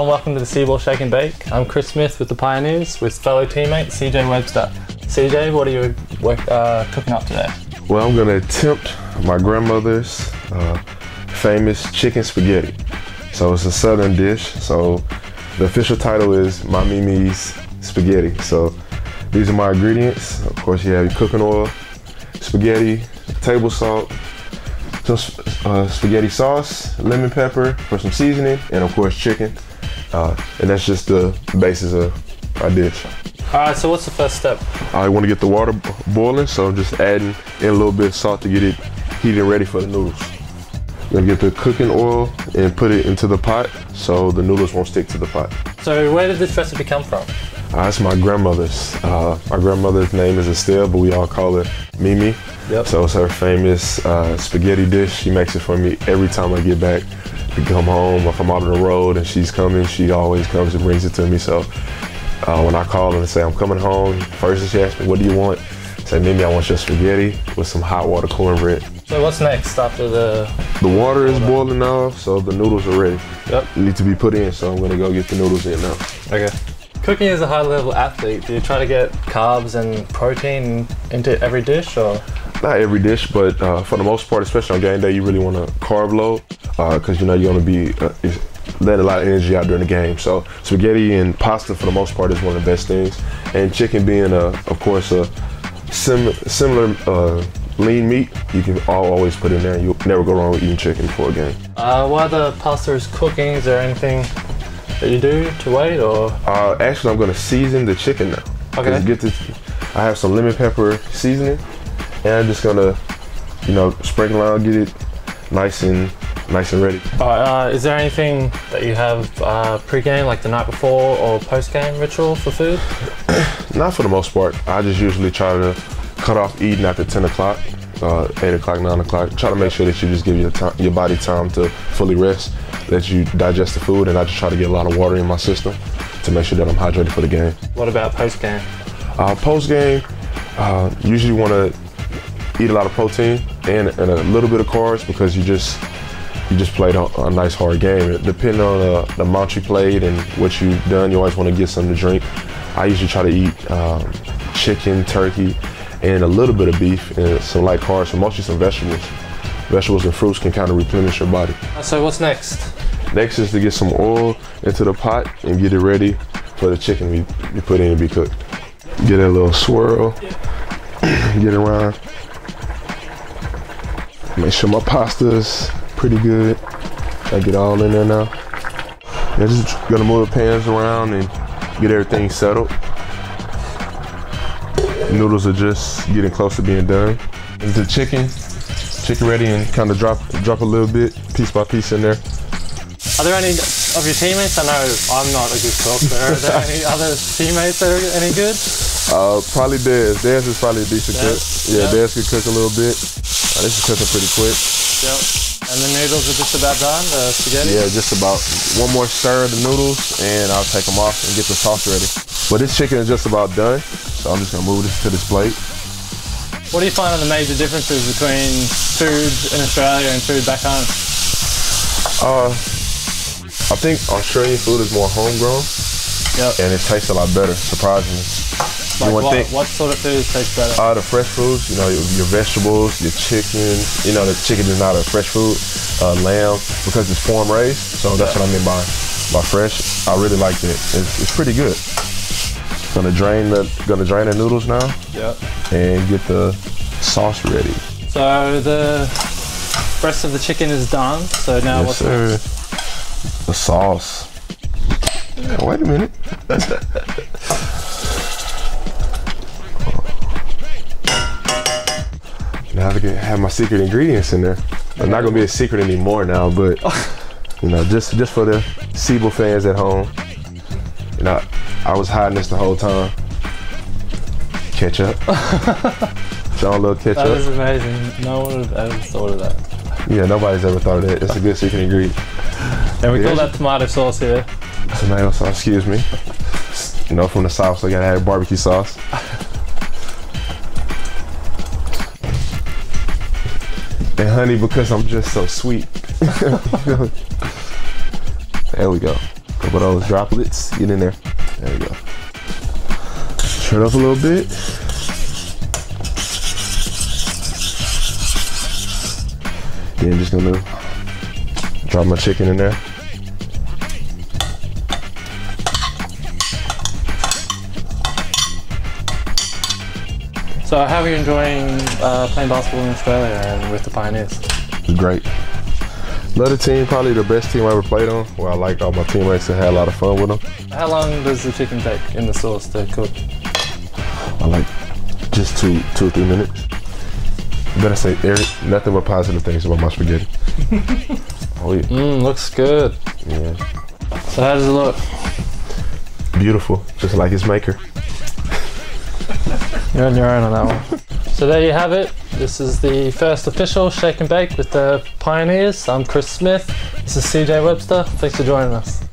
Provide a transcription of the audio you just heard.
Hello and welcome to the SEABL Shake and Bake. I'm Chris Smith with the Pioneers with fellow teammate CJ Webster. CJ, what are you cooking up today? Well, I'm gonna attempt my grandmother's famous chicken spaghetti. So it's a southern dish. So the official title is My Mimi's Spaghetti. So these are my ingredients. Of course, you have your cooking oil, spaghetti, table salt, some spaghetti sauce, lemon pepper for some seasoning, and of course chicken. And that's just the basis of our dish. Alright, so what's the first step? I want to get the water boiling, so I'm just adding in a little bit of salt to get it heated and ready for the noodles. I'm gonna get the cooking oil and put it into the pot so the noodles won't stick to the pot. So where did this recipe come from? It's my grandmother's. My grandmother's name is Estelle, but we all call her Mimi. Yep. So it's her famous spaghetti dish. She makes it for me every time I get back to come home. If I'm out on the road and she's coming, she always comes and brings it to me. So when I call her and say I'm coming home, first she asks me, what do you want? I say, Mimi, I want your spaghetti with some hot water cornbread. So what's next after the water is boiling now, so the noodles are ready. Yep. Need to be put in, so I'm gonna go get the noodles in now. Okay. Cooking as a high-level athlete, do you try to get carbs and protein into every dish, or? Not every dish, but for the most part, especially on game day, you really want to carb load because you know you're going to be letting a lot of energy out during the game. So spaghetti and pasta, for the most part, is one of the best things. And chicken being, of course, a similar lean meat, you can always put in there. You'll never go wrong with eating chicken before a game. While the pasta is cooking, is there anything that you do to wait, or? Actually, I'm going to season the chicken now. Okay. I have some lemon pepper seasoning. And I'm just gonna, sprinkle around, get it nice and ready. Is there anything that you have pre-game, like the night before or post-game ritual for food? Not for the most part. I just usually try to cut off eating after 10 o'clock, 8 o'clock, 9 o'clock. Try to make sure that you just give your body time to fully rest, that you digest the food, and I just try to get a lot of water in my system to make sure that I'm hydrated for the game. What about post-game? Post-game, usually want to eat a lot of protein and a little bit of carbs because you just played a nice hard game. Depending on the amount you played and what you've done, you always want to get something to drink. I usually try to eat chicken, turkey, and a little bit of beef and some light carbs, and mostly some vegetables. Vegetables and fruits can kind of replenish your body. So what's next? Next is to get some oil into the pot and get it ready for the chicken we put in to be cooked. Get a little swirl, get it around. Make sure my pasta's pretty good. I get all in there now. I'm just gonna move the pans around and get everything settled. The noodles are just getting close to being done. Is the chicken ready, and kind of drop a little bit, piece by piece in there. Are there any of your teammates? I know I'm not a good cook, but are there any other teammates that are any good? Probably Dez. Dez is probably a decent cook. Yeah, yep. Dez could cook a little bit. This is cooking pretty quick. Yep. And the noodles are just about done, the spaghetti? Yeah, just about one more stir of the noodles, and I'll take them off and get the sauce ready. But this chicken is just about done, so I'm just gonna move this to this plate. What do you find are the major differences between food in Australia and food back home? I think Australian food is more homegrown. Yep. And it tastes a lot better, surprisingly. Like what sort of food tastes better? The fresh foods, your vegetables, your chicken. The chicken is not a fresh food. Lamb, because it's farm raised, so that's what I mean by fresh. I really like that. It's pretty good. Gonna drain the noodles now. Yep. And get the sauce ready. So the rest of the chicken is done. So now yes, what's sir. next? The sauce. Oh, wait a minute. Now I can have my secret ingredients in there. It's not gonna be a secret anymore now, but just for the SEABL fans at home. I was hiding this the whole time. Ketchup. John little ketchup. That is amazing. No one would have ever thought of that. Yeah, nobody's ever thought of that. It's a good secret ingredient. And we call that tomato sauce here. Tomato sauce, excuse me. From the South, so I gotta have barbecue sauce. And honey, because I'm just so sweet. There we go. Couple of those droplets, get in there. There you go. Stir it up a little bit. Then just gonna drop my chicken in there. So how are you enjoying playing basketball in Australia and with the Pioneers? It's great. Love the team, probably the best team I ever played on, where I like all my teammates and had a lot of fun with them. How long does the chicken take in the sauce to cook? I like just two or 3 minutes. Better say nothing but positive things about my spaghetti. Oh yeah. Looks good. Yeah. So how does it look? Beautiful, just like its maker. You're on your own on that one. So there you have it. This is the first official Shake and Bake with the Pioneers. I'm Chris Smith. This is CJ Webster. Thanks for joining us.